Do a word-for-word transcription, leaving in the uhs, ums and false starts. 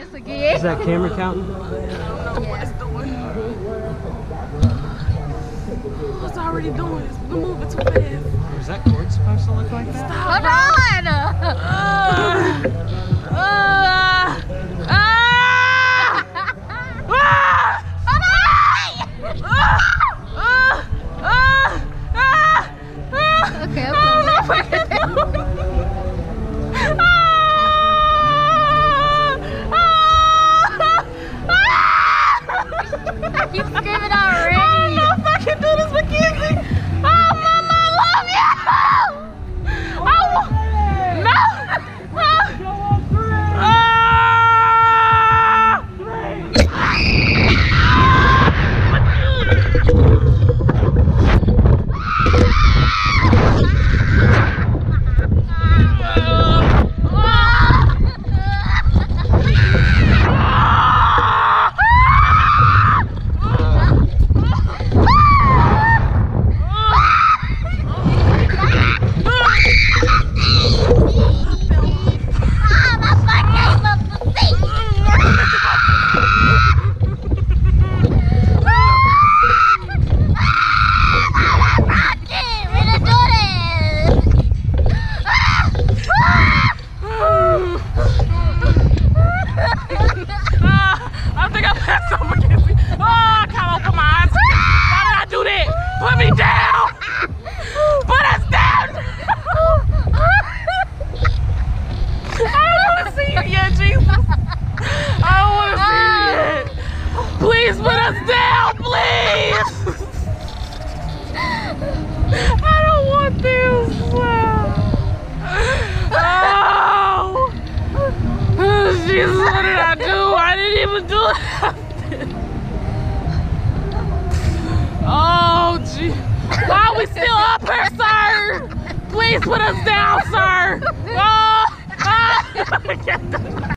this again. Is that camera counting? I don't know what it's doing. What's it already doing? It's moving too fast. Is that cord supposed to look like that? Stop. Hold on! Uh, uh, uh, Okay, I'm You screaming already. I don't know if I can do this, Mackenzie. Oh, Mama, I love you. Oh, no. Go on three. Please put us down, please! I don't want this. Oh! Jesus, what did I do? I didn't even do it. Oh, gee. Why are we still up here, sir? Please put us down, sir. Oh! Oh.